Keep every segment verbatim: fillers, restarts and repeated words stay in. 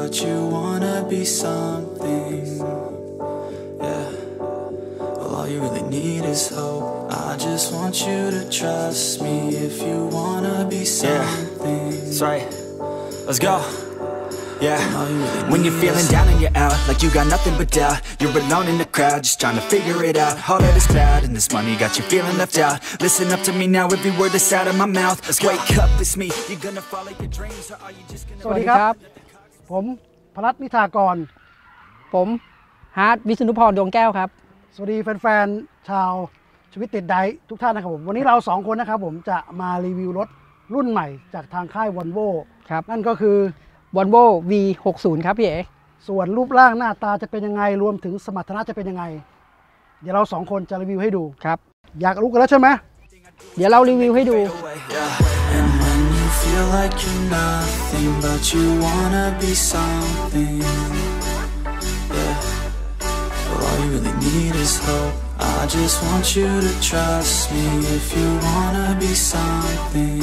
but you wanna be something. Yeah, well all you really need is hope. I just want you to trust me if you wanna be something. Yeah, that's right. Let's go. Yeah, when you're feeling down and you're out, like you got nothing but doubt. You're alone in the crowd, just trying to figure it out. All of this cloud and this money got you feeling left out. Listen up to me now, every word that's out of my mouth. Wake up, it's me. You're gonna follow your dreams, or are you just gonna? สวัสดีครับผมพลัทนิธากรผมฮาร์ดวิษณุพรดวงแก้วครับสวัสดีแฟนๆชาวชีวิตติดไดท์ทุกท่านนะครับผมวันนี้เราสองคนนะครับผมจะมารีวิวรถรุ่นใหม่จากทางค่าย Volvo ครับนั่นก็คือ Volvo วี หกสิบ ครับพี่เอ๋ส่วนรูปร่างหน้าตาจะเป็นยังไงรวมถึงสมรรถนะจะเป็นยังไงเดี๋ยวเราสองคนจะรีวิวให้ดูครับอยากรู้กันแล้วใช่ไหมเดี๋ยวเรารีวิวให้ดู Feel like you're nothing, but you wanna be something. Yeah, well all you really need is hope. I just want you to trust me if you wanna be something.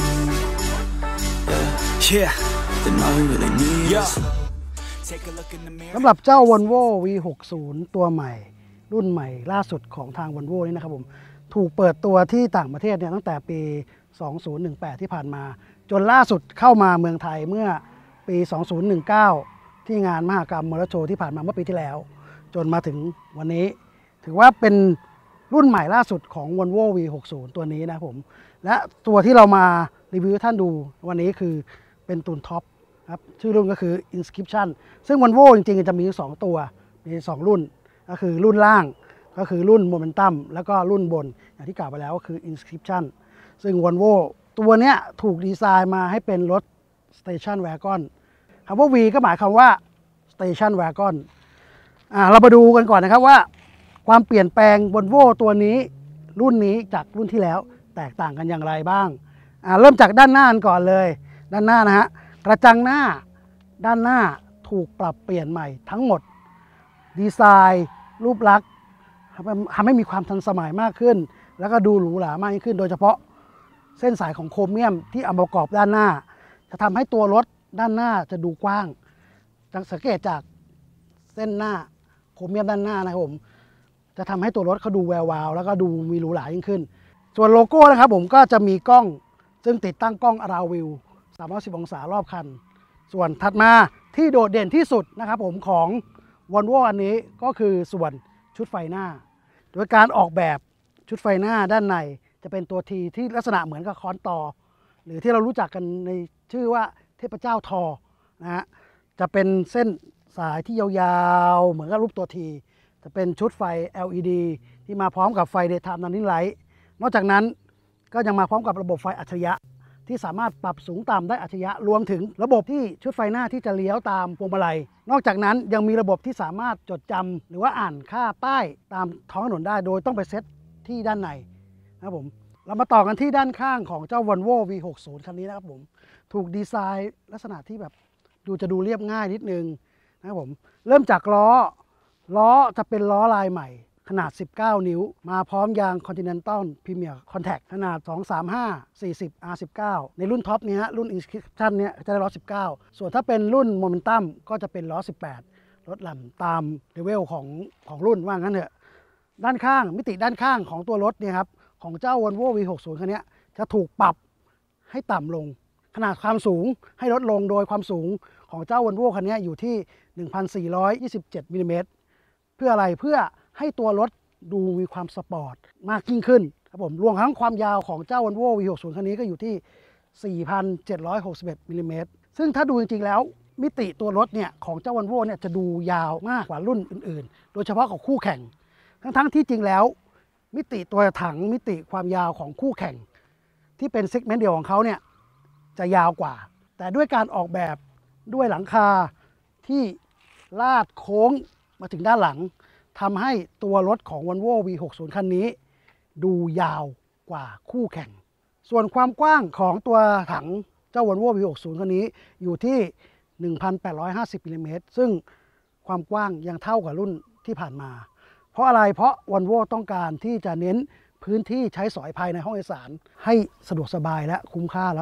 Yeah, yeah, then all you really need is hope. Take a look in the mirror. สำหรับเจ้า Volvo วี หกสิบ ตัวใหม่รุ่นใหม่ล่าสุดของทาง Volvo นี่นะครับผมถูกเปิดตัวที่ต่างประเทศเนี่ยตั้งแต่ปีสองพันสิบแปดที่ผ่านมาจนล่าสุดเข้ามาเมืองไทยเมื่อปีสองพันสิบเก้าที่งานมหกรรมมอเตอร์โชว์ที่ผ่านมาเมื่อปีที่แล้วจนมาถึงวันนี้ถือว่าเป็นรุ่นใหม่ล่าสุดของ Volvo วี หกสิบ ตัวนี้นะผมและตัวที่เรามารีวิวให้ท่านดูวันนี้คือเป็นตูนท็อปครับชื่อรุ่นก็คือ Inscription ซึ่ง Volvo จริงๆจะมีสองตัวมีสองรุ่นก็คือรุ่นล่างก็คือรุ่น Momentum แล้วก็รุ่นบนอย่างที่กล่าวไปแล้วก็คือ Inscription ซึ่ง Volvo ตัวเนี้ยถูกดีไซน์มาให้เป็นรถ Station Wagon คำว่า V ก็หมายความว่า Station Wagon อ่าเรามาดูกันก่อนนะครับว่าความเปลี่ยนแปลง Volvo ตัวนี้รุ่นนี้จากรุ่นที่แล้วแตกต่างกันอย่างไรบ้างอ่าเริ่มจากด้านหน้าก่อนเลยด้านหน้านะฮะกระจังหน้าด้านหน้าถูกปรับเปลี่ยนใหม่ทั้งหมดดีไซน์รูปลักษณ์ทำให้มีความทันสมัยมากขึ้นแล้วก็ดูหรูหรามากยิ่งขึ้นโดยเฉพาะเส้นสายของโครเมียมที่เอามาประกอบด้านหน้าจะทำให้ตัวรถด้านหน้าจะดูกว้างสังเกตจากเส้นหน้าโครเมียมด้านหน้านะครับผมจะทำให้ตัวรถเขาดูแวววาวแล้วก็ดูมีหรูหรายิ่งขึ้นส่วนโลโก้นะครับผมก็จะมีกล้องซึ่งติดตั้งกล้องAround Viewสามร้อยสิบองศารอบคันส่วนถัดมาที่โดดเด่นที่สุดนะครับผมของ Volvo อันนี้ก็คือส่วนชุดไฟหน้าโดยการออกแบบชุดไฟหน้าด้านในจะเป็นตัวทีที่ลักษณะเหมือนกับค้อนตอหรือที่เรารู้จักกันในชื่อว่าเทพเจ้าทอนะฮะจะเป็นเส้นสายที่ยาวๆเหมือนกับรูปตัวทีจะเป็นชุดไฟ แอล อี ดี ที่มาพร้อมกับไฟ Daytime Running Light นอกจากนั้นก็ยังมาพร้อมกับระบบไฟอัจฉริยะที่สามารถปรับสูงต่ำได้อัจฉริยะรวมถึงระบบที่ชุดไฟหน้าที่จะเลี้ยวตามพวงมาลัยนอกจากนั้นยังมีระบบที่สามารถจดจำหรือว่าอ่านค่าป้ายตามท้องถนนได้โดยต้องไปเซตที่ด้านในนะครับผมเรามาต่อกันที่ด้านข้างของเจ้า Volvo วี หกสิบ คันนี้นะครับผมถูกดีไซน์ลักษณะที่แบบดูจะดูเรียบง่ายนิดนึงนะครับผมเริ่มจากล้อล้อจะเป็นล้อลายใหม่ขนาดสิบเก้านิ้วมาพร้อมยาง Continental Premier Contact ขนาดสองสามห้า สี่สิบ อาร์ สิบเก้า ในรุ่นท็อปนี้ฮะรุ่น Inscription เนี้ยจะได้ล้อสิบเก้าส่วนถ้าเป็นรุ่น Momentum ก็จะเป็นล้อสิบแปดลดหลั่นตามเลเวลของของรุ่นว่างั้นเถอะด้านข้างมิติด้านข้างของตัวรถเนี่ยครับของเจ้า Volvo วี หกสิบ คันนี้จะถูกปรับให้ต่ำลงขนาดความสูงให้ลดลงโดยความสูงของเจ้า Volvo คันนี้อยู่ที่ หนึ่งพันสี่ร้อยยี่สิบเจ็ด มิลลิเมตรเพื่ออะไรเพื่อให้ตัวรถดูมีความสปอร์ตมากยิ่งขึ้นครับผมรวมทั้งความยาวของเจ้า Volvo วี หกสิบ คันนี้ก็อยู่ที่ สี่พันเจ็ดร้อยหกสิบเอ็ด มิลลิเมตรซึ่งถ้าดูจริงๆแล้วมิติตัวรถเนี่ยของเจ้า Volvo เนี่ยจะดูยาวมากกว่ารุ่นอื่นๆโดยเฉพาะของคู่แข่งทั้งๆที่จริงแล้วมิติตัวถังมิติความยาวของคู่แข่งที่เป็นเซกเมนต์เดียวของเขาเนี่ยจะยาวกว่าแต่ด้วยการออกแบบด้วยหลังคาที่ลาดโค้งมาถึงด้านหลังทำให้ตัวรถของ Volvo วี หกสิบ คันนี้ดูยาวกว่าคู่แข่งส่วนความกว้างของตัวถังเจ้า Volvo วี หกสิบ คันนี้อยู่ที่ หนึ่งพันแปดร้อยห้าสิบ มิลลิเมตรซึ่งความกว้างยังเท่ากับรุ่นที่ผ่านมาเพราะอะไรเพราะ Volvo ต้องการที่จะเน้นพื้นที่ใช้สอยภายในห้องโดยสารให้สะดวกสบายและคุ้มค่าแล้ว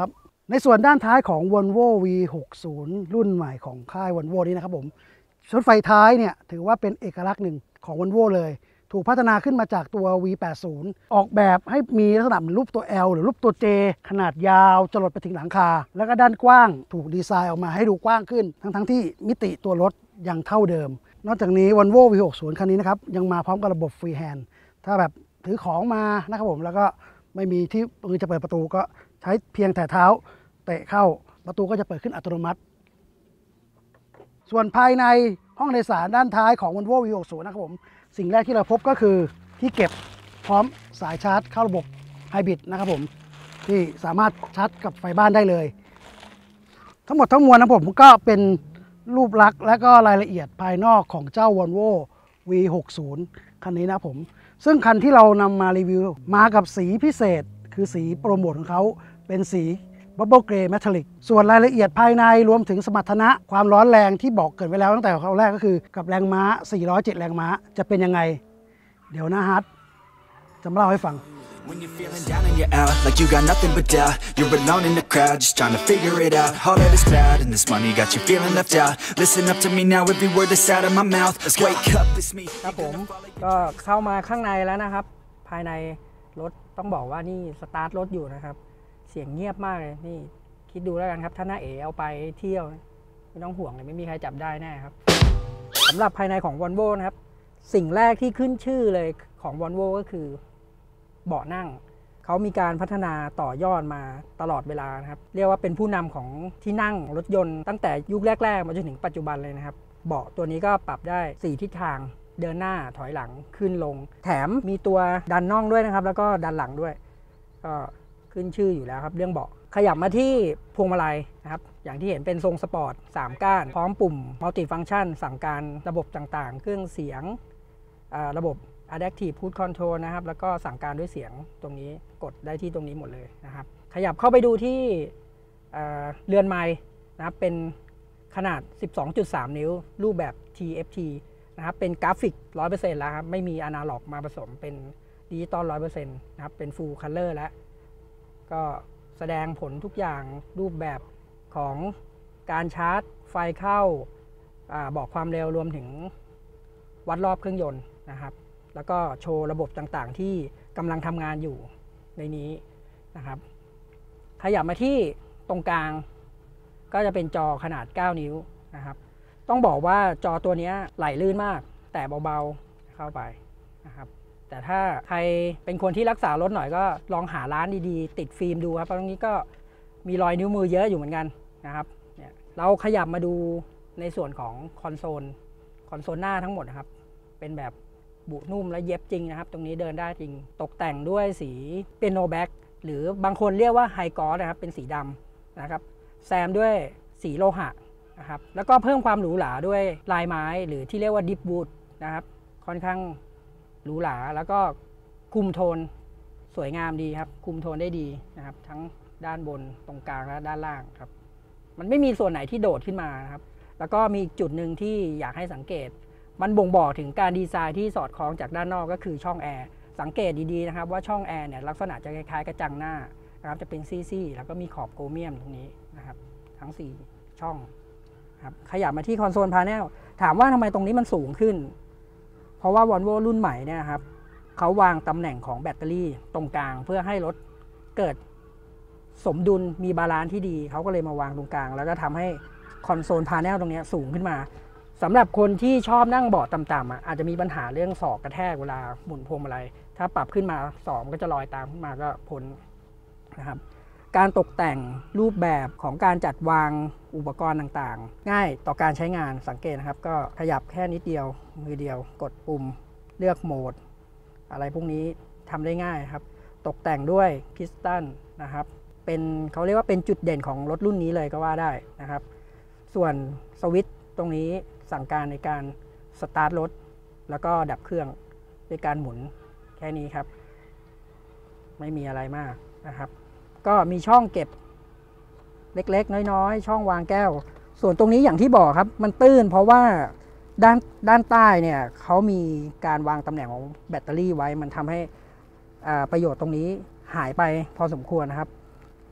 ในส่วนด้านท้ายของ Volvo วี หกสิบ รุ่นใหม่ของค่าย Volvo นี้นะครับผมชุดไฟท้ายเนี่ยถือว่าเป็นเอกลักษณ์หนึ่งของ Volvo เลยถูกพัฒนาขึ้นมาจากตัว วี แปดสิบ ออกแบบให้มีลักษณะเป็นรูปตัว L หรือรูปตัว J ขนาดยาวจรดไปถึงหลังคาแล้วก็ด้านกว้างถูกดีไซน์ออกมาให้ดูกว้างขึ้นทั้งๆที่มิติตัวรถยังเท่าเดิมนอกจากนี้ Volvo วี หกสิบ คันนี้นะครับยังมาพร้อมกับระบบฟรีแฮนด์ถ้าแบบถือของมานะครับผมแล้วก็ไม่มีที่มือจะเปิดประตูก็ใช้เพียงแต่เท้าเตะเข้าประตูก็จะเปิดขึ้นอัตโนมัติส่วนภายในห้องโดยสารด้านท้ายของ Volvo วี หกสิบ นะครับผมสิ่งแรกที่เราพบก็คือที่เก็บพร้อมสายชาร์จเข้าระบบไฮบริดนะครับผมที่สามารถชาร์จกับไฟบ้านได้เลยทั้งหมดทั้งมวลนะผมก็เป็นรูปลักษณ์และก็รายละเอียดภายนอกของเจ้า Volvo วี หกสิบ คันนี้นะผมซึ่งคันที่เรานำมารีวิวมากับสีพิเศษคือสีโปรโมทของเขาเป็นสี Bubble Grey Metallic ส่วนรายละเอียดภายในรวมถึงสมรรถนะความร้อนแรงที่บอกเกิดไว้แล้วตั้งแต่คราวแรกก็คือกับแรงม้าสี่ร้อยเจ็ดแรงม้าจะเป็นยังไงเดี๋ยวนะฮัทจะมาเล่าให้ฟัง When you're feeling down and you're out, like you got nothing but doubt. You're alone in the crowd, just trying to figure it out. All that is bad, and this money got you feeling left out. Listen up to me now, every word that's out of my mouth. Wake up, it's me. ครับผมก็เข้ามาข้างในแล้วนะครับ ภายในรถต้องบอกว่านี่สตาร์ทรถอยู่นะครับเสียงเงียบมากเลยนี่คิดดูแล้วกันครับถ้าหน้าเอ๋เอาไปเที่ยวไม่ต้องห่วงเลยไม่มีใครจับได้แน่ครับสำหรับภายในของ Volvo นะครับสิ่งแรกที่ขึ้นชื่อเลยของ Volvo ก็คือเบาะนั่งเขามีการพัฒนาต่อยอดมาตลอดเวลานะครับเรียกว่าเป็นผู้นำของที่นั่งรถยนต์ตั้งแต่ยุคแรกๆมาจนถึงปัจจุบันเลยนะครับเบาะตัวนี้ก็ปรับได้สี่ทิศทางเดินหน้าถอยหลังขึ้นลงแถมมีตัวดันน่องด้วยนะครับแล้วก็ดันหลังด้วยก็ขึ้นชื่ออยู่แล้วครับเรื่องเบาะขยับมาที่พวงมาลัยนะครับอย่างที่เห็นเป็นทรงสปอร์ตสามก้านพร้อมปุ่มมัลติฟังก์ชันสั่งการระบบต่างๆเครื่องเสียงระบบ Adaptive Cruise Control นะครับแล้วก็สั่งการด้วยเสียงตรงนี้กดได้ที่ตรงนี้หมดเลยนะครับขยับเข้าไปดูที่เรือนไมค์นะครับเป็นขนาด สิบสองจุดสาม นิ้วรูปแบบ ที เอฟ ที นะครับเป็นกราฟิก ร้อยเปอร์เซ็นต์ แล้วครับไม่มีอนาล็อกมาผสมเป็นดิจิตอล ร้อยเปอร์เซ็นต์ นะครับเป็น Full Color แล้วก็แสดงผลทุกอย่างรูปแบบของการชาร์จไฟเข้าบอกความเร็วรวมถึงวัดรอบเครื่องยนต์นะครับแล้วก็โชว์ระบบต่างๆที่กำลังทำงานอยู่ในนี้นะครับขยับมาที่ตรงกลางก็จะเป็นจอขนาดเก้านิ้วนะครับต้องบอกว่าจอตัวนี้ไหลลื่นมากแต่เบาๆเข้าไปนะครับแต่ถ้าใครเป็นคนที่รักษารถหน่อยก็ลองหาร้านดีๆติดฟิล์มดูครับตรงนี้ก็มีรอยนิ้วมือเยอะอยู่เหมือนกันนะครับเนี่ยเราขยับมาดูในส่วนของคอนโซลคอนโซลหน้าทั้งหมดนะครับเป็นแบบบุนุ่มและเย็บจริงนะครับตรงนี้เดินได้จริงตกแต่งด้วยสีเปียโนแบ็กหรือบางคนเรียกว่าไฮกอสนะครับเป็นสีดำนะครับแซมด้วยสีโลหะนะครับแล้วก็เพิ่มความหรูหราด้วยลายไม้หรือที่เรียกว่าดิฟวูดนะครับค่อนข้างหรูหราแล้วก็คุมโทนสวยงามดีครับคุมโทนได้ดีนะครับทั้งด้านบนตรงกลางและด้านล่างครับมันไม่มีส่วนไหนที่โดดขึ้นมานะครับแล้วก็มีอีกจุดหนึ่งที่อยากให้สังเกตมันบ่งบอกถึงการดีไซน์ที่สอดคล้องจากด้านนอกก็คือช่องแอร์สังเกตดีๆนะครับว่าช่องแอร์เนี่ยลักษณะจะคล้ายๆกระจังหน้านะครับจะเป็นซี่ๆแล้วก็มีขอบโครเมียมตรงนี้นะครับทั้งสี่ช่องครับขยับมาที่คอนโซลพาเนลถามว่าทำไมตรงนี้มันสูงขึ้นเพราะว่า Volvo รุ่นใหม่เนี่ยครับเขาวางตำแหน่งของแบตเตอรี่ตรงกลางเพื่อให้รถเกิดสมดุลมีบาลานซ์ที่ดีเขาก็เลยมาวางตรงกลางแล้วก็ทำให้คอนโซลพาเนลตรงนี้สูงขึ้นมาสำหรับคนที่ชอบนั่งเบาะต่ำๆอาจจะมีปัญหาเรื่องศอกกระแทกเวลาหมุนพวงมาลัยถ้าปรับขึ้นมาศอกก็จะลอยตามขึ้นมาก็พ้นนะครับการตกแต่งรูปแบบของการจัดวางอุปกรณ์ต่างๆง่ายต่อการใช้งานสังเกตนะครับก็ขยับแค่นิดเดียวมือเดียวกดปุ่มเลือกโหมดอะไรพวกนี้ทำได้ง่ายครับตกแต่งด้วยพิสตันนะครับเป็นเขาเรียกว่าเป็นจุดเด่นของรถรุ่นนี้เลยก็ว่าได้นะครับส่วนสวิตช์ตรงนี้สั่งการในการสตาร์ทรถแล้วก็ดับเครื่องด้วยการหมุนแค่นี้ครับไม่มีอะไรมากนะครับก็มีช่องเก็บเล็กๆน้อยๆช่องวางแก้วส่วนตรงนี้อย่างที่บอกครับมันตื้นเพราะว่าด้านด้านใต้เนี่ยเขามีการวางตำแหน่งของแบตเตอรี่ไว้มันทำให้ประโยชน์ตรงนี้หายไปพอสมควรนะครับ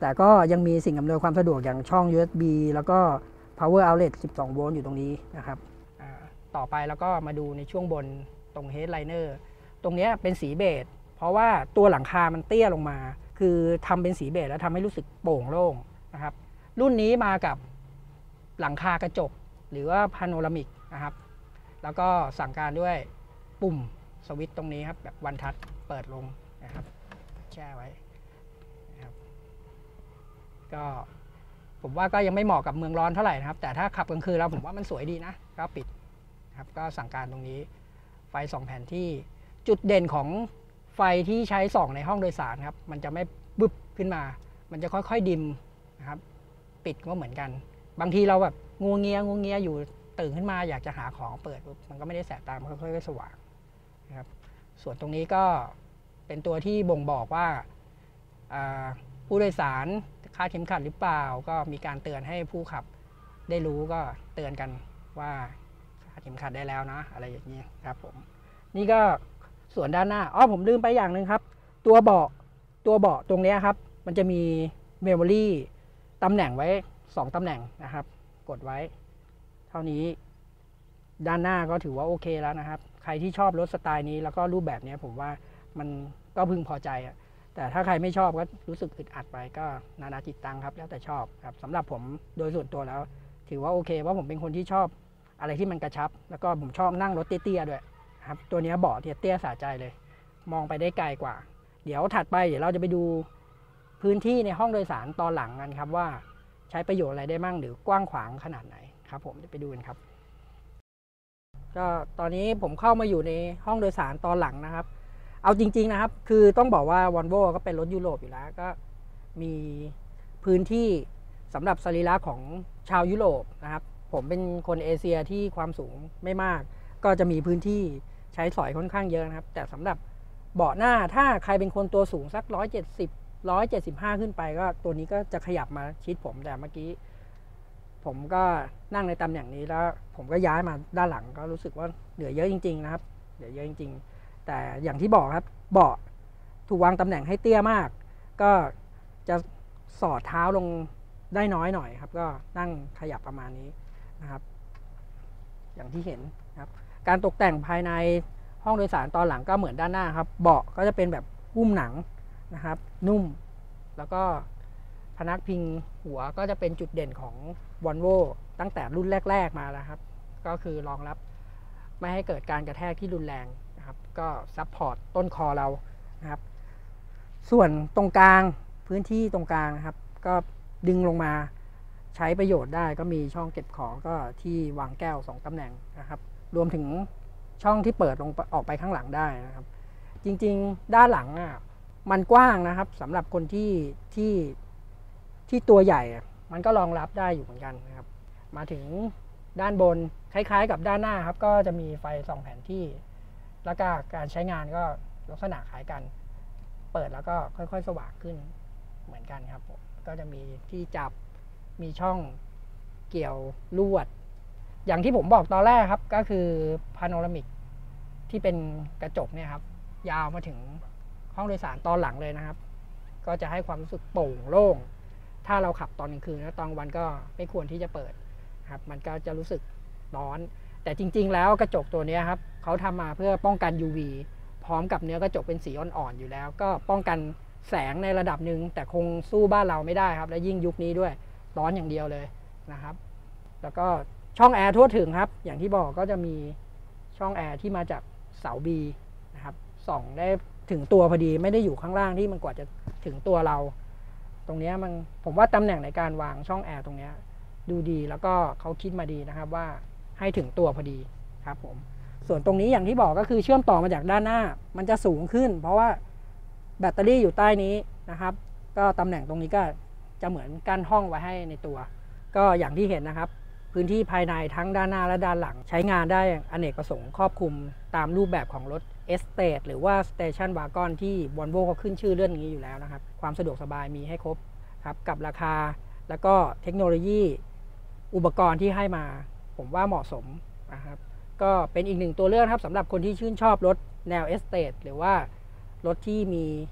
แต่ก็ยังมีสิ่งอำนวยความสะดวกอย่างช่อง ยู เอส บี แล้วก็ power outlet สิบสองโวลต์อยู่ตรงนี้นะครับต่อไปแล้วก็มาดูในช่วงบนตรง headliner ตรงนี้เป็นสีเบจเพราะว่าตัวหลังคามันเตี้ยลงมาคือทำเป็นสีเบจแล้วทำให้รู้สึกโปร่งโล่งนะครับรุ่นนี้มากับหลังคากระจกหรือว่าพาโนรามิกนะครับแล้วก็สั่งการด้วยปุ่มสวิตช์ตรงนี้ครับแบบวันทัชเปิดลงนะครับแช่ไว้นะครับก็ผมว่าก็ยังไม่เหมาะกับเมืองร้อนเท่าไหร่นะครับแต่ถ้าขับกลางคืนแล้วผมว่ามันสวยดีนะก็ปิดครับก็สั่งการตรงนี้ไฟสองแผ่นที่จุดเด่นของไฟที่ใช้ส่องในห้องโดยสารครับมันจะไม่บึบขึ้นมามันจะค่อยๆดิมนะครับปิดก็เหมือนกันบางทีเราแบบงูเงียงูเงียอยู่ตื่นขึ้นมาอยากจะหาของเปิดมันก็ไม่ได้แสบตามันค่อยๆสว่างนะครับส่วนตรงนี้ก็เป็นตัวที่บ่งบอกว่าผู้โดยสารคาดเข็มขัดหรือเปล่าก็มีการเตือนให้ผู้ขับได้รู้ก็เตือนกันว่าคาดเข็มขัดได้แล้วนะอะไรอย่างนี้ครับผมนี่ก็ส่วนด้านหน้าอ๋อผมลืมไปอย่างหนึ่งครับตัวเบาะตัวเบาะตรงนี้ครับมันจะมีเมมโมรี่ตำแหน่งไว้สองตำแหน่งนะครับกดไว้เท่านี้ด้านหน้าก็ถือว่าโอเคแล้วนะครับใครที่ชอบรถสไตล์นี้แล้วก็รูปแบบนี้ผมว่ามันก็พึงพอใจอ่ะแต่ถ้าใครไม่ชอบก็รู้สึกอึดอัดไปก็นานาจิตตังครับแล้วแต่ชอบครับสำหรับผมโดยส่วนตัวแล้วถือว่าโอเคเพราะผมเป็นคนที่ชอบอะไรที่มันกระชับแล้วก็ผมชอบนั่งรถเตี้ยๆด้วยครับตัวนี้เบาะเตี้ยๆสะใจเลยมองไปได้ไกลกว่าเดี๋ยวถัดไปเดี๋ยวเราจะไปดูพื้นที่ในห้องโดยสารตอนหลังกันครับว่าใช้ประโยชน์อะไรได้มั่งหรือกว้างขวางขนาดไหนครับผมจะไปดูกันครับก็ตอนนี้ผมเข้ามาอยู่ในห้องโดยสารตอนหลังนะครับเอาจริงๆนะครับคือต้องบอกว่า Volvo ก็เป็นรถยุโรปอยู่แล้วก็มีพื้นที่สำหรับสรีระของชาวยุโรปนะครับผมเป็นคนเอเชียที่ความสูงไม่มากก็จะมีพื้นที่ใช้สอยค่อนข้างเยอะนะครับแต่สำหรับเบาะหน้าถ้าใครเป็นคนตัวสูงสักหนึ่งร้อยเจ็ดสิบ หนึ่งร้อยเจ็ดสิบห้าขึ้นไปก็ตัวนี้ก็จะขยับมาชิดผมแต่เมื่อกี้ผมก็นั่งในตำแหน่งนี้แล้วผมก็ย้ายมาด้านหลังก็รู้สึกว่าเหลือเยอะจริงๆนะครับเหลือเยอะจริงๆแต่อย่างที่บอกครับเบาะถูกวางตำแหน่งให้เตี้ยมากก็จะสอดเท้าลงได้น้อยหน่อยครับก็นั่งขยับประมาณนี้นะครับอย่างที่เห็นนะครับการตกแต่งภายในห้องโดยสารตอนหลังก็เหมือนด้านหน้าครับเบาะก็จะเป็นแบบหุ้มหนังนะครับนุ่มแล้วก็พนักพิงหัวก็จะเป็นจุดเด่นของ Volvo ตั้งแต่รุ่นแรกๆมาแล้วครับก็คือรองรับไม่ให้เกิดการกระแทกที่รุนแรงนะครับก็ซัพพอร์ตต้นคอเรานะครับส่วนตรงกลางพื้นที่ตรงกลางนะครับก็ดึงลงมาใช้ประโยชน์ได้ก็มีช่องเก็บของก็ที่วางแก้วสองตำแหน่งนะครับรวมถึงช่องที่เปิดลงออกไปข้างหลังได้นะครับจริงๆด้านหลังอ่ะมันกว้างนะครับสำหรับคนที่ที่ที่ตัวใหญ่มันก็รองรับได้อยู่เหมือนกันนะครับมาถึงด้านบนคล้ายๆกับด้านหน้าครับก็จะมีไฟส่องแผนที่แล้วก็การใช้งานก็ลักษณะคล้ายกันเปิดแล้วก็ค่อยๆสว่างขึ้นเหมือนกันครับผมก็จะมีที่จับมีช่องเกี่ยวลวดอย่างที่ผมบอกตอนแรกครับก็คือพาโนรามิกที่เป็นกระจกเนี่ยครับยาวมาถึงห้องโดยสารตอนหลังเลยนะครับก็จะให้ความรู้สึกโปร่งโล่งถ้าเราขับตอนกลางคืนแล้วตอนวันก็ไม่ควรที่จะเปิดครับมันก็จะรู้สึกร้อนแต่จริงๆแล้วกระจกตัวนี้ครับเขาทำมาเพื่อป้องกัน ยู วี พร้อมกับเนื้อกระจกเป็นสีอ่อนๆอยู่แล้วก็ป้องกันแสงในระดับหนึ่งแต่คงสู้บ้านเราไม่ได้ครับและยิ่งยุคนี้ด้วยร้อนอย่างเดียวเลยนะครับแล้วก็ช่องแอร์ทั่วถึงครับอย่างที่บอกก็จะมีช่องแอร์ที่มาจากเสา B นะครับส่องได้ถึงตัวพอดีไม่ได้อยู่ข้างล่างที่มันกว่าจะถึงตัวเราตรงนี้มันผมว่าตำแหน่งในการวางช่องแอร์ตรงนี้ดูดีแล้วก็เขาคิดมาดีนะครับว่าให้ถึงตัวพอดีครับผมส่วนตรงนี้อย่างที่บอกก็คือเชื่อมต่อมาจากด้านหน้ามันจะสูงขึ้นเพราะว่าแบตเตอรี่อยู่ใต้นี้นะครับก็ตำแหน่งตรงนี้ก็จะเหมือนกั้นห้องไว้ให้ในตัวก็อย่างที่เห็นนะครับพื้นที่ภายในทั้งด้านหน้าและด้านหลังใช้งานได้อเนกประสงค์ครอบคลุมตามรูปแบบของรถ Estate หรือว่า Station Wagon ที่ Volvo เขาขึ้นชื่อเรื่องนี้อยู่แล้วนะครับความสะดวกสบายมีให้ครบครับกับราคาแล้วก็เทคโนโลยีอุปกรณ์ที่ให้มาผมว่าเหมาะสมนะครับก็เป็นอีกหนึ่งตัวเลือกครับสำหรับคนที่ชื่นชอบรถแนว Estate หรือว่ารถที่มี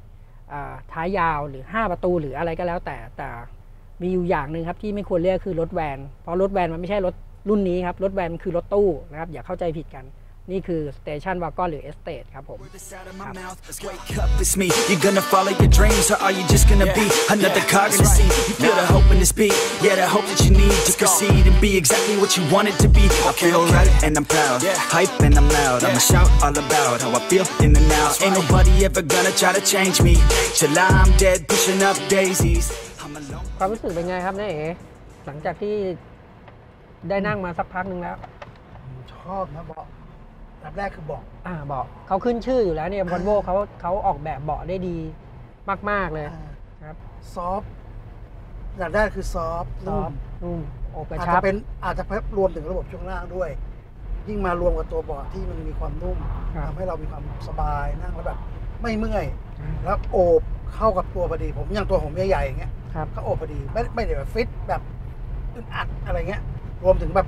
ท้ายยาวหรือห้าประตูหรืออะไรก็แล้วแต่แต่มีอยู่อย่างหนึ่งครับที่ไม่ควรเรียกคือรถแวนเพราะรถแวนมันไม่ใช่รถรุ่นนี้ครับรถแวนคือรถตู้นะครับอย่าเข้าใจผิดกันนี่คือสเตชันวากอนหรือเอสเตทครับผมความรู้สึกเป็นไงครับน้าเอ๋หลังจากที่ได้นั่งมาสักพักหนึ่งแล้วชอบนะเบาะอันดับแรกคือเบาะอ่าเบาะเขาขึ้นชื่ออยู่แล้วเนี่ยวอลโว่เขาเขาออกแบบเบาะได้ดีมากๆเลยครับซอฟต์อันดับแรกคือซอฟต์ซอฟต์นุ่มโอกระชับอาจจะเป็นอาจจะรวมถึงระบบช่วงล่างด้วยยิ่งมารวมกับตัวเบาะที่มันมีความนุ่มทำให้เรามีความสบายนั่งแล้วแบบไม่เมื่อยแล้วโอบเข้ากับตัวพอดีผมอย่างตัวผมใหญ่ๆอย่างเงี้ยก็โอบพอดีไม่ไม่ได้แบบฟิตแบบอึดอัดอะไรเงี้ยรวมถึงแบบ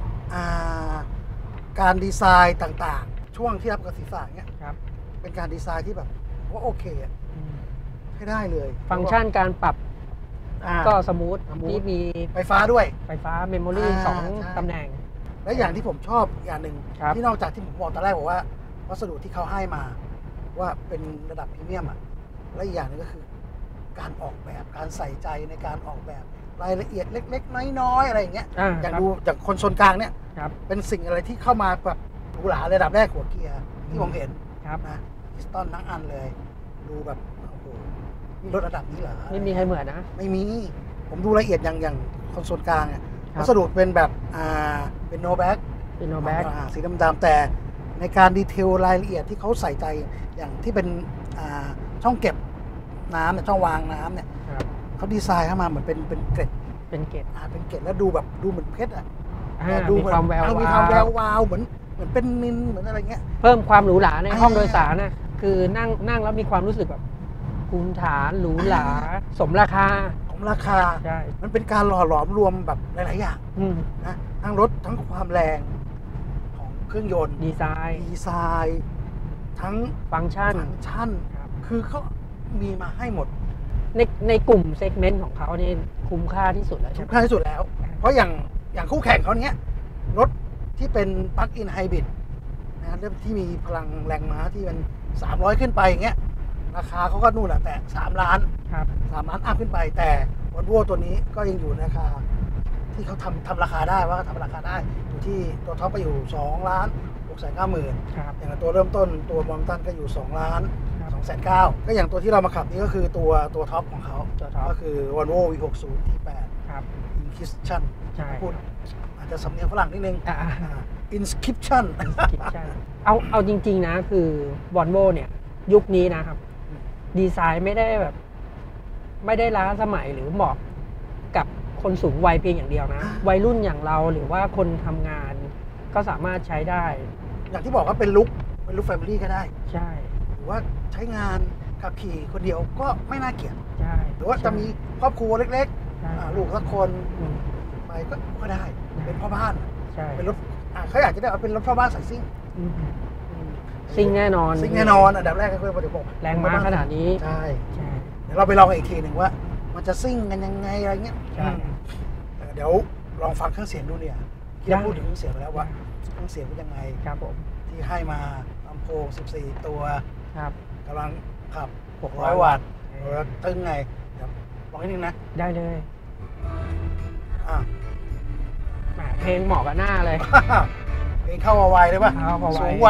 การดีไซน์ต่างๆช่วงที่รับกับศีรษะเงี้ยเป็นการดีไซน์ที่แบบว่าโอเคให้ได้เลยฟังก์ชันการปรับก็สมูทที่มีไฟฟ้าด้วยไฟฟ้าเมมโมรี่สองตำแหน่งและอย่างที่ผมชอบอย่างหนึ่งที่นอกจากที่ผมบอกตอนแรกบอกว่าวัสดุที่เขาให้มาว่าเป็นระดับพรีเมียมอ่ะและอีกอย่างนึงก็คือการออกแบบการใส่ใจในการออกแบบรายละเอียดเล็กๆน้อยๆอะไรอย่างเงี้ยอย่างดูจากคนชนกลางเนี่ยเป็นสิ่งอะไรที่เข้ามาแบบหรูหราระดับแรกหัวเกียร์ที่ผมเห็นนะพิสตันทั้งอันเลยดูแบบโอ้โหมีรถระดับนี้เหรอไม่มีใครเหมือนนะไม่มีผมดูละเอียดอย่างอย่างคอนโซลกลางเนี่ยวัสดุเป็นแบบอ่าเป็นโนแบ็กเป็นโนแบ็กสีดำๆแต่ในการดีเทลรายละเอียดที่เขาใส่ใจอย่างที่เป็นอ่าช่องเก็บน้ำเนี่ยช่องวางน้ำเนี่ยเขาดีไซน์เข้ามาเหมือนเป็นเป็นเกล็ดเป็นเกล็ดอ่าเป็นเกล็ดแล้วดูแบบดูเหมือนเพชรอ่ะดูมีความแววมีความแวววาวเหมือนเหมือนเป็นนินเหมือนอะไรเงี้ยเพิ่มความหรูหราในห้องโดยสารนะคือนั่งนั่งแล้วมีความรู้สึกแบบภูมิฐานหรูหราสมราคาสมราคาใช่มันเป็นการหล่อหลอมรวมแบบหลายๆอย่างนะทั้งรถทั้งความแรงของเครื่องยนต์ดีไซน์ดีไซน์ทั้งฟังก์ชันฟังก์ชันคือเขามีมาให้หมดในในกลุ่มเซกเมนต์ของเขานี่คุ้มค่าที่สุดแล้วคุ้มค่าที่สุดแล้วเพราะอย่างอย่างคู่แข่งเขาเนี้ยรถที่เป็นปลั๊กอินไฮบริดนะเริ่มที่มีพลังแรงม้าที่มันสามร้อยขึ้นไปอย่างเงี้ยราคาเขาก็นู่นแหละแต่สามล้านครับสามล้านอัพขึ้นไปแต่วอลโว่ตัวนี้ก็ยังอยู่ในราคาที่เขาทำทำราคาได้ว่าทำราคาได้อยู่ที่ตัวท็อปไปอยู่สองล้านหกแสนเก้าหมื่นอย่างตัวเริ่มต้นตัวมอมตันก็อยู่สองล้านสองแสนเก้าก็อย่างตัวที่เรามาขับนี่ก็คือตัวตัวท็อปของเขาก็คือ Volvo วี หกสิบ ที แปดครับ Inscription พูดอาจจะสำเนียงฝรั่งนิดนึง Inscription เอาเอาจริงๆนะคือ Volvo เนี่ยยุคนี้นะครับดีไซน์ไม่ได้แบบไม่ได้ล้าสมัยหรือเหมาะกับคนสูงวัยเพียงอย่างเดียวนะวัยรุ่นอย่างเราหรือว่าคนทำงานก็สามารถใช้ได้อย่างที่บอกว่าเป็นลุคเป็นลุคแฟมิลี่ก็ได้ใช่หรือว่าใช้งานขับขี่คนเดียวก็ไม่น่าเกลียดใช่หรือว่าจะมีครอบครัวเล็กๆลูกสักคนไปก็ก็ได้เป็นพ่อบ้านเป็นรถเขาอยากจะได้เอาเป็นรถพ่อบ้านใส่ซิ่งซิ่งแน่นอนซิ่งแน่นอนอันดับแรกก็คือบอกแรงม้าขนาดนี้ใช่เดี๋ยวเราไปลองอีกทีหนึ่งว่ามันจะซิ่งกันยังไงอะไรเงี้ยเดี๋ยวลองฟังเครื่องเสียงดูเนี่ยที่เราพูดถึงเครื่องเสียงไปแล้วว่าเครื่องเสียงเป็นยังไงครับผมที่ให้มาลำโพงสิบสี่ตัวครับกำลังขับหกร้อยวัตต์ตึงไงเดี๋ยวลองนิดนึงนะได้เลยอ่ะเพลงเหมาะกับหน้าเลยเพลงเข้าไวเลยป่ะสูงไว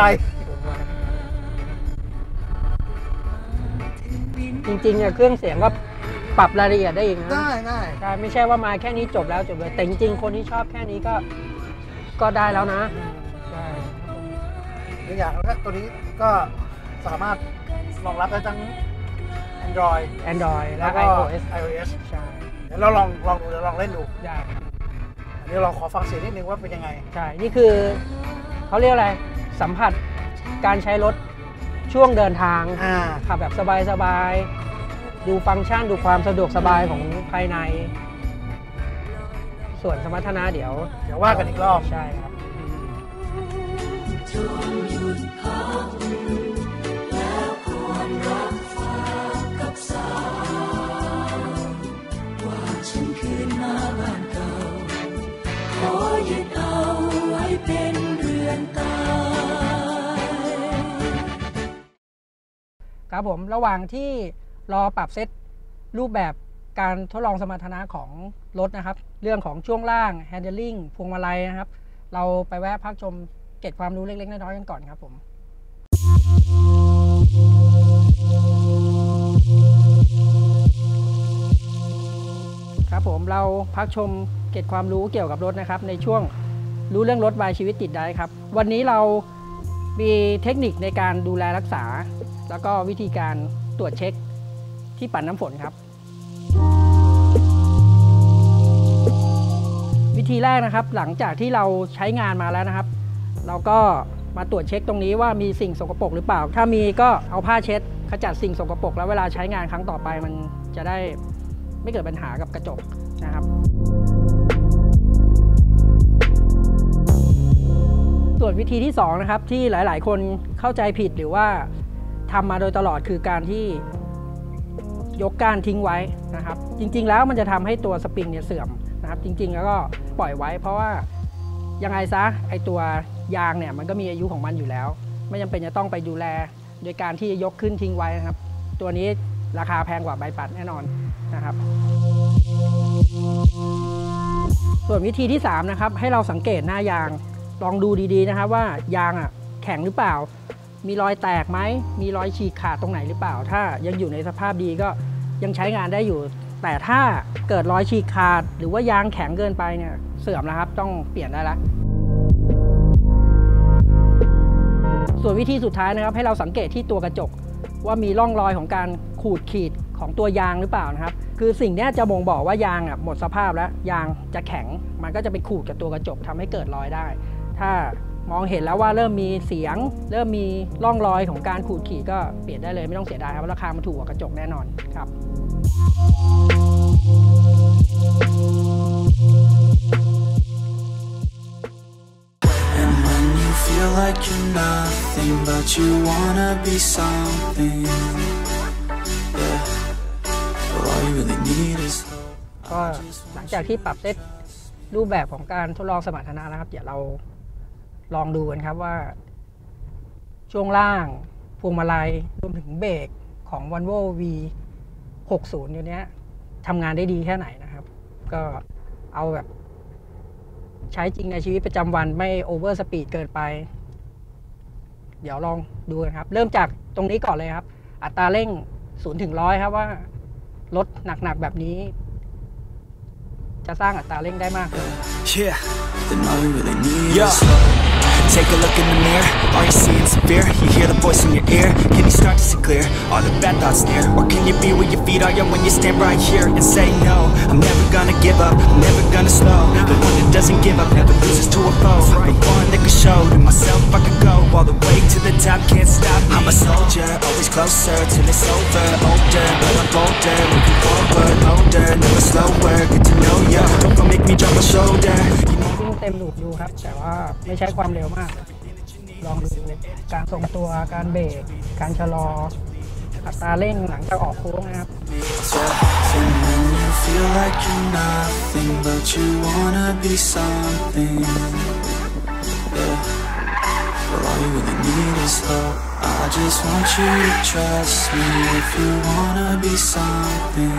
จริงๆเนี่ยเครื่องเสียงก็ปรับรายละเอียดได้อีกนะได้ได้ได้ไม่ใช่ว่ามาแค่นี้จบแล้วจบเลยแต่จริงๆคนที่ชอบแค่นี้ก็ก็ได้แล้วนะใช่ในอย่างแล้วตัวนี้ก็สามารถรองรับได้ทั้ง Android Android และไอ โอ เอส ไอ โอ เอส ใช่เดี๋ยวเราลองลองดูเดี๋ยวลองเล่นดูได้เดี๋ยวเราขอฟังเสียงนิดนึงว่าเป็นยังไงใช่นี่คือเขาเรียกอะไรสัมผัสการใช้รถช่วงเดินทางขับแบบสบายๆดูฟังก์ชันดูความสะดวกสบายของภายในส่วนสมรรถนะเดี๋ยวเดี๋ยวว่ากันอีกรอบใช่ครับแล้วควรรับฝากกับครับผมระหว่างที่รอปรับเซตรูปแบบการทดลองสมรรถนะของรถนะครับเรื่องของช่วงล่าง handling พวงมาลัยนะครับเราไปแวะพักชมเก็บความรู้เล็กๆน้อยๆกันก่อนครับผมครับผมเราพักชมเก็บความรู้เกี่ยวกับรถนะครับในช่วงรู้เรื่องรถวายชีวิตติดได้ครับวันนี้เรามีเทคนิคในการดูแลรักษาแล้วก็วิธีการตรวจเช็คที่ปัดน้ำฝนครับวิธีแรกนะครับหลังจากที่เราใช้งานมาแล้วนะครับเราก็มาตรวจเช็คตรงนี้ว่ามีสิ่งสกปรกหรือเปล่าถ้ามีก็เอาผ้าเช็ดขจัดสิ่งสกปรกแล้วเวลาใช้งานครั้งต่อไปมันจะได้ไม่เกิดปัญหากับกระจกนะครับส่วนวิธีที่สองนะครับที่หลายๆคนเข้าใจผิดหรือว่าทำมาโดยตลอดคือการที่ยกก้านทิ้งไว้นะครับจริงๆแล้วมันจะทำให้ตัวสปริงเนี่ยเสื่อมนะครับจริงๆแล้วก็ปล่อยไว้เพราะว่ายังไงซะไอตัวยางเนี่ยมันก็มีอายุของมันอยู่แล้วไม่จำเป็นจะต้องไปดูแลโดยการที่ยกขึ้นทิ้งไว้นะครับตัวนี้ราคาแพงกว่าใบปัดแน่นอนนะครับส่วนวิธีที่สามนะครับให้เราสังเกตหน้ายางลองดูดีๆนะครับว่ายางอ่ะแข็งหรือเปล่ามีรอยแตกไหมมีรอยฉีกขาดตรงไหนหรือเปล่าถ้ายังอยู่ในสภาพดีก็ยังใช้งานได้อยู่แต่ถ้าเกิดรอยฉีกขาดหรือว่ายางแข็งเกินไปเนี่ยเสื่อมแล้วครับต้องเปลี่ยนได้แล้วส่วนวิธีสุดท้ายนะครับให้เราสังเกตที่ตัวกระจกว่ามีร่องรอยของการขูดขีดของตัวยางหรือเปล่านะครับคือสิ่งนี้จะบ่งบอกว่ายางอ่ะหมดสภาพแล้วยางจะแข็งมันก็จะไปขูดกับตัวกระจกทำให้เกิดรอยได้ถ้ามองเห็นแล้วว่าเริ่มมีเสียงเริ่มมีร่องรอยของการขูดขีดก็เปลี่ยนได้เลยไม่ต้องเสียดายครับราคามันถูกกว่ากระจกแน่นอนครับ Feel like you're nothing, but you wanna be something. Yeah, well, all you really need is hope. ก็หลังจากที่ปรับเซตรูปแบบของการทดลองสมรรถนะนะครับเดี๋ยวเราลองดูกันครับว่าช่วงล่างพวงมาลัยรวมถึงเบรกของ Volvo วี หกสิบ ตัวนี้ทำงานได้ดีแค่ไหนนะครับก็เอาแบบใช้จริงในชีวิตประจำวันไม่โอเวอร์สปีดเกินไปเดี๋ยวลองดูกันครับเริ่มจากตรงนี้ก่อนเลยครับอัตราเร่งศูนย์ถึงร้อยครับว่ารถหนักๆแบบนี้จะสร้างอัตราเร่งได้มากเลย Yeah, then all you really need is hope. Take a look in the mirror, are you seeing some fear? You hear the voice in your ear, can you start to see clear? All the bad thoughts near, or can you be where your feet are? Yeah, when you stand right here and say no, I'm never gonna give up, I'm never gonna slow. The one that doesn't give up, never loses to a foe. The one that can show to myself I could go all the way to the top, can't stop me. I'm a soldier, always closer till it's over. Older, but I'm bolder, moving forward, older, never slower. Get to know ya, don't go make me drop my shoulder. ซึ่งเต็มลูปอยู่ครับแต่ว่าไม่ใช้ความเร็วมากลองดูการทรงตัวการเบรกการชะลออัตราเร่งหลังจากออกโค้งนะครับ And when you feel like you're nothing, but you wanna be something. Yeah, well, all you really need is hope. I just want you to trust me if you wanna be something.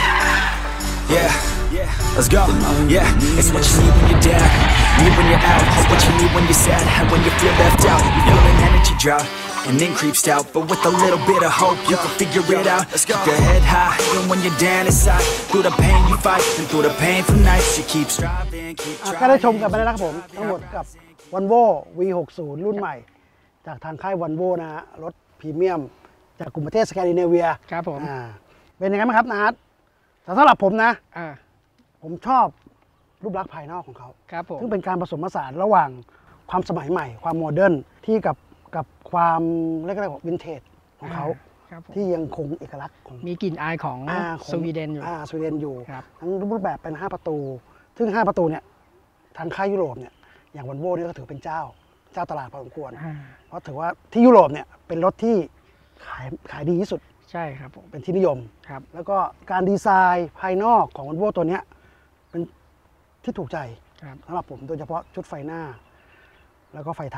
Yeah, let's go. Yeah, it's what you need when you're down, need when you're out. It's what you need when you're sad, and when you feel left out. You feel an energy drought, and then creeps out. But with a little bit of hope, you can figure it out. Keep your head high, even when you're down inside. Through the pain you fight, and through the painful nights, you keep striving, keep ก็ได้ชม trying. กันไปแล้วนะครับผมทั้งหมดกับ Volvo วี หกสิบ รุ่นใหม่จากทางค่าย Volvo นะฮะรถพรีเมียมจากกลุ่มประเทศสแกนดิเนเวียครับผมอ่าเป็นยังไงบ้างครับนะฮะแต่สำหรับผมนะอ่าผมชอบรูปลักษณ์ภายนอกของเขาครับผมซึ่งเป็นการผสมผสานระหว่างความสมัยใหม่ ความโมเดิร์นที่กับกับความเรียกว่าวินเทจของเขาครับผมที่ยังคงเอกลักษณ์ของมีกลิ่นอายของอ่าของสวีเดนอยู่อ่าสวีเดนอยู่ครับทั้งรูปแบบเป็นห้าประตู ซึ่งห้าประตูเนี่ยทางค่ายยุโรปเนี่ยอย่างวอลโว่เนี่ยก็ถือเป็นเจ้าเจ้าตลาดพอสมควรอ่าเพราะถือว่าที่ยุโรปเนี่ยเป็นรถที่ขายขายดีที่สุดใช่ครับผมเป็นที่นิยมครับแล้วก็การดีไซน์ภายนอกของวอลโว่ตัวเนี้ยเป็นที่ถูกใจครับสำหรับผมโดยเฉพาะชุดไฟหน้า แล้วก็ไฟท้าย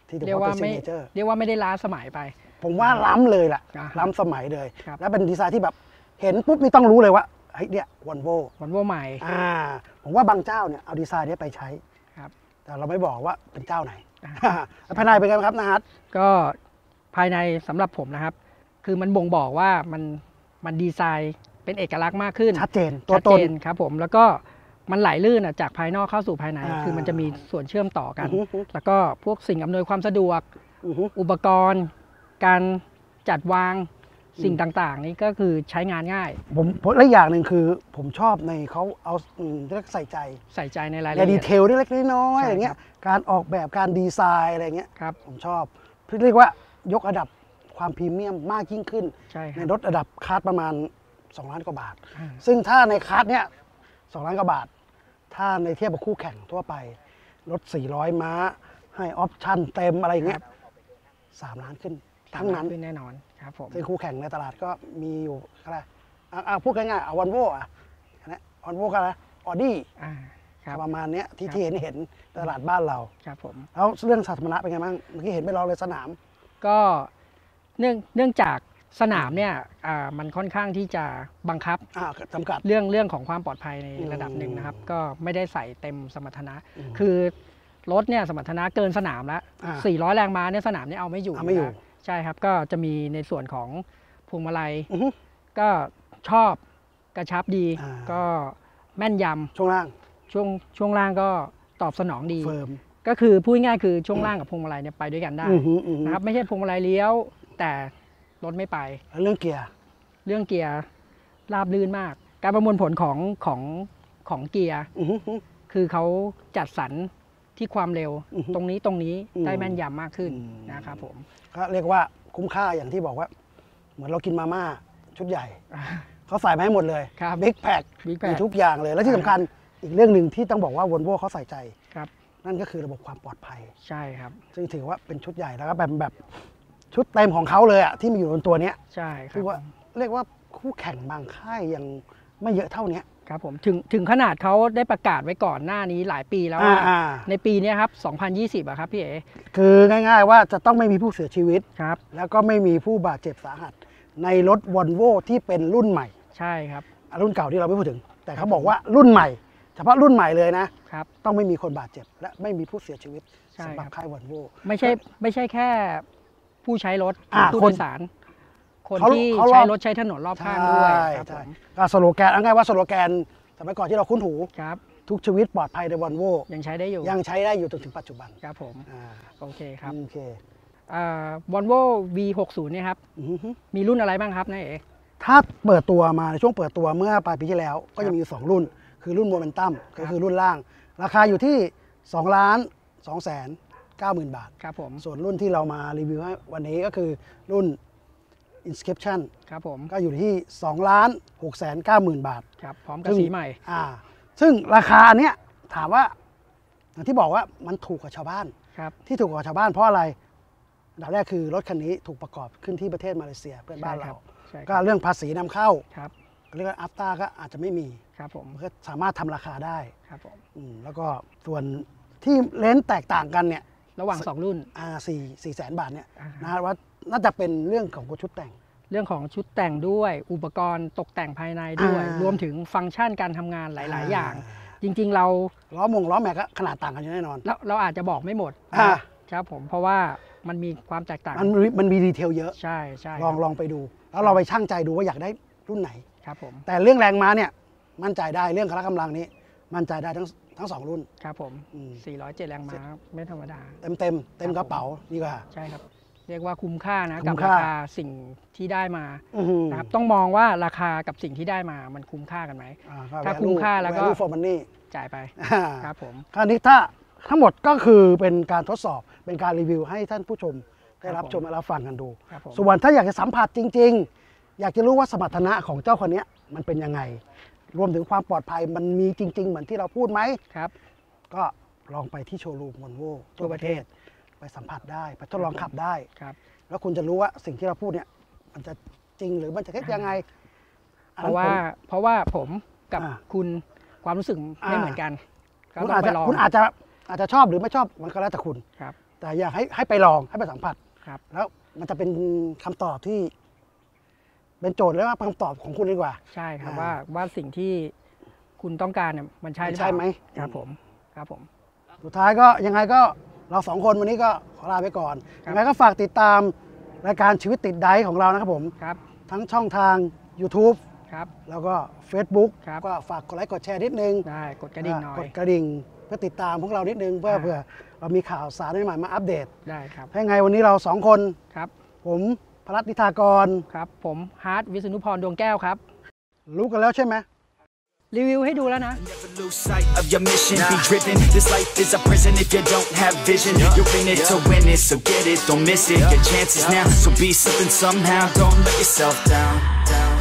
ที่ถือเรียกว่าว่าเป็นไม่ซิกเนเจอร์เรียกว่าไม่ได้ล้าสมัยไปผมว่าล้ำเลยล่ะอ่าล้ำสมัยเลยครับและเป็นดีไซน์ที่แบบเห็นปุ๊บนี่ต้องรู้เลยว่าเฮ้ยเนี่ยวอลโววันโวใหม่อ่าผมว่าบางเจ้าเนี่ยเอาดีไซน์เนี้ไปใช้ครับแต่เราไม่บอกว่าเป็นเจ้าไหนอ่าแล้วภายในเป็นไงบ้างครับนะฮัทก็ภายในสำหรับผมนะครับ คือมันบ่งบอกว่ามันมันดีไซน์เป็นเอกลักษณ์มากขึ้นชัดเจนตัวชัดตเจนนครับผมแล้วก็มันไหลลื่นอะจากภายนอกเข้าสู่ภายในอ่าคือมันจะมีส่วนเชื่อมต่อกันอือฮึแล้วก็พวกสิ่งอำนวยความสะดวกอือฮึอุปกรณ์ การจัดวางสิ่งต่างๆ นี่ก็คือใช้งานง่ายผมและอย่างหนึ่งคือผมชอบในเขาเอาอืมเรียกใส่ใจใส่ใจในรายในละเอีดียดเทลเล็กๆน้อยๆใช่อะไรเงี้ยการออกแบบการดีไซน์อะไรเงี้ยครับผมชอบเรียกว่ายกระดับความพรีเมียมมากยิ่งขึ้นใช่คในรับรถระดับคาร์ดประมาณสองล้านกว่าบาทอ่าซึ่งถ้าในคาร์ดเนี้ยสองล้านกว่าบาท ถ้าในเทียบกับคู่แข่งทั่วไป รถ สี่ร้อย ม้า ให้ออปชั่นเต็มอะไรเงี้ยสามล้านขึ้น ทั้งนั้นขึ้นแน่นอนครับผมซึ่งคู่แข่งในตลาดก็มีอยู่อะไรอ่ะอ่ะพูดง่ายๆเอาวันโวอ่ะนะวันโวก็อะไรออดี้อ่าครับประมาณเนี้ยที่ครับที่เห็นเห็นตลาดบ้านเราครับผมแล้วเรื่องสาธารณะเป็นไงบ้างเมื่อกี้เห็นไปลองเลยสนามก็เนื่องเนื่องจากสนามเนี่ยอ่ามันค่อนข้างที่จะบังคับอ่าจำกัดเรื่องเรื่องของความปลอดภัยในอืมระดับหนึ่งนะครับ ก็ไม่ได้ใส่เต็มสมรรถนะอืมคือรถเนี่ยสมรรถนะเกินสนามแล้วอ่าสี่ร้อย แรงม้าเนี่ยสนามเนี่ยเอาไม่อยู่เอาไม่อยู่นะใช่ครับก็จะมีในส่วนของพวงมาลัยอือฮึก็ชอบกระชับดีอ่าก็แม่นยช่วงล่างำช่วงช่วงล่างก็ตอบสนองดีเฟิร์มก็คือพูดง่ายๆคือช่วงล่างกับพวงมาลัยเนี่ยไปด้วยกันได้อือฮึอือฮึนะครับไม่ใช่พวงมาลัยเลี้ยว แต่รถไม่ไปแล้วเรื่องเกียร์เรื่องเกียร์ราบลื่นมาก การประมวลผลของของของเกียร์อือฮึคือเขาจัดสรรที่ความเร็วอือฮึตรงนี้ตรงนี้อืมได้แม่นยำมากขึ้นอืมนะครับผมก็เรียกว่าคุ้มค่าอย่างที่บอกว่า เหมือนเรากินมาม่าชุดใหญ่ เขาใส่มาให้หมดเลยครับบิ๊กแพค Big Pack มีทุกอย่างเลย และที่สำคัญอีกเรื่องหนึ่งที่ต้องบอกว่าวอลโว่เขาใส่ใจครับนั่นก็คือระบบความปลอดภัยใช่ครับซึ่งถือว่าเป็นชุดใหญ่แล้วก็แบบแบบชุดเต็มของเขาเลยอะที่มีอยู่บนตัวเนี้ยใช่ครัคืบอว่าเรียกว่าคู่แข่งบางค่ายยังไม่เยอะเท่าเนี้ยครับผมถึงถึงขนาดเขาได้ประกาศไว้ก่อนหน้านี้หลายปีแล้วอ่าว่าอ่าในปีเนี้ยครับสองพันยี่สิบอะครับพี่เอ๋คือง่ายๆว่าจะต้องไม่มีผู้เสียชีวิตครับแล้วก็ไม่มีผู้บาดเจ็บสาหัส ในรถวอลโว่ที่เป็นรุ่นใหม่ใช่ครับอ่ะรุ่นเก่าที่เราไม่พูดถึง แต่เขาบอกว่ารุ่นใหม่ เฉพาะรุ่นใหม่เลยนะครับต้องไม่มีคนบาดเจ็บ และไม่มีผู้เสียชีวิตใช่สำหรับครับค่ายวอลโว่ไม่ใช่ไม่ใช่แค่ผู้ใช้รถอ่าผู้คโดนยสาร คนเขาที่เขารอบใช้รถใช้ถนนรอบข้างด้วยครับผใช่มก็สโลแกนเอาง่ายว่าสโลแกนสมัยก่อนที่เราคุ้นหูครับทุกชีวิตปลอดภัยในวอลโว่ยังใช้ได้อยู่ยังใช้ได้อยู่จนถึงปัจจุบันครับผมอ่าโอเคครับโอเควอลโว่ วี หกสิบ เนี่ยครับอือฮึมีรุ่นอะไรบ้างครับนายเอ๋ถ้าเปิดตัวมาในช่วงเปิดตัวเมื่อปลายปีที่แล้ว ก็ครัจะบมีอยู่สองรุ่น คือรุ่นโมเมนตัมครัก็บคือรุ่นล่าง ราคาอยู่ที่2ล้าน2แสนเก้าหมื่นบาทครับผมส่วนรุ่นที่เรามารีวิวให้วันนี้ก็คือรุ่น Inscription ครับผมก็อยู่ที่2ล้าน6แสนเก้าหมื่นบาทครับพร้อมกับสีใหม่อ่า ซึ่งราคาอันเนี้ยถามว่าอย่างที่บอกว่ามันถูกกว่าชาวบ้านครับที่ถูกกว่าชาวบ้านเพราะอะไรอันดับแรกคือรถคันนี้ถูกประกอบขึ้นที่ประเทศมาเลเซียเพื่อนบ้านเราใช่คก็รับเรื่องภาษีนำเข้าครับเรียกว่าอัฟตาก็อาจจะไม่มีครับผมมันก็สามารถทำราคาได้ครับผมอืมแล้วก็ส่วนที่เลนส์แตกต่างกันเนี่ยระหว่างสองรุ่นอ่าสี่สี่แสนบาทเนี่ยอ่านะว่าน่าจะเป็นเรื่องของชุดแต่งเรื่องของชุดแต่งด้วยอุปกรณ์ตกแต่งภายในด้วยอ่ารวมถึงฟังก์ชันการทำงานหลาย ๆ อย่าง จริง ๆ เราล้อมงล้อแม็กก็ขนาดต่างกันอยู่แน่นอนเราเราอาจจะบอกไม่หมดอ่าครับผมเพราะว่ามันมีความแตกต่างมันมีมันมีดีเทลเยอะใช่ใช่ลองลองไปดู แล้วเราไปชั่งใจดูว่าอยากได้รุ่นไหนครับผมแต่เรื่องแรงม้าเนี่ยมั่นใจได้เรื่องพละกำลังนี้ มั่นใจได้ทั้งทั้งสองรุ่นครับผมอืมสี่ร้อยเจ็ดแรงม้าไม่ธรรมดาเต็มเต็มเต็มกระเป๋าดีกว่าใช่ครับ เรียกว่าคุ้มค่านะคุ้กับมราค่าคาสิ่งที่ได้มาอื้อหือนะครับต้องมองว่าราคากับสิ่งที่ได้มามันคุ้มค่ากันไหมอ่ก็ถ้า value คุ้มค่าแล้วก็ value for money จ่ายไปอ่าครับผมคราวนี้ถ้าทั้งหมดก็คือเป็นการทดสอบเป็นการรีวิวให้ท่านผู้ชมได้รับครับผมชมและรับฟังกันดูครับผมส่วนถ้าอยากจะสัมผัสจริง ๆ อยากจะรู้ว่าสมรรถนะของเจ้าคนเนี้ยมันเป็นยังไง รวมถึงความปลอดภัยมันมีจริง ๆ เหมือนที่เราพูดไหมครับก็ลองไปที่โชว์รูมวอลโว่ทั่วประเทศ ไปสัมผัสได้ ไปทดลองขับได้ครับแล้วคุณจะรู้ว่าสิ่งที่เราพูดเนี่ยมันจะจริงหรือมันจะเท็จยังไงอันเพนั้นราะว่าผมเพราะว่าผมกับอ่าคุณความรู้สึกไม่อ่าเหมือนกันก็คุณต้ออาจงไปจะลองคุณอาจจะอาจจะชอบหรือไม่ชอบมันก็แล้วแต่คุณครับแต่อยากให้ให้ไปลองให้ไปสัมผัสครับแล้วมันจะเป็นคำตอบที่ เป็นโจทย์แล้วว่าคำตอบของคุณดีกว่าใช่ครับอ่าว่าว่าสิ่งที่คุณต้องการเนี่ยมันใช่หรือเปใช่ล่าไหมครับผมครับผมสุดท้ายก็ยังไงก็เราสองคนวันนี้ก็ขอลาไปก่อนครับยังไงก็ฝากติดตามรายการชีวิตติดไดฟ์ของเรานะครับผมครับทั้งช่องทาง YouTube ครับแล้วก็ Facebook ครับก็ฝากกดไลค์กดแชร์นิดนึงได้กดกระดิ่งหน่อยกดกระดิ่งเพื่อติดตามพวกเรานิดนึงเพื่ออ่าเพื่อเรามีข่าวสารใหม่ๆมาอัปเดตได้ครับถ้ายังไงวันนี้เราสองคนครับผมพรัตน์นิธากรครับผมฮาร์ดวิษณุพรดวงแก้วครับรู้กันแล้วใช่ไหมรีวิวให้ดูแล้วนะ Never lose sight of your mission. Be driven. This life is a prison if you don't have vision. You're in it to win it, so get it, don't miss it. Your chances now, so be something somehow. Don't let yourself down. down.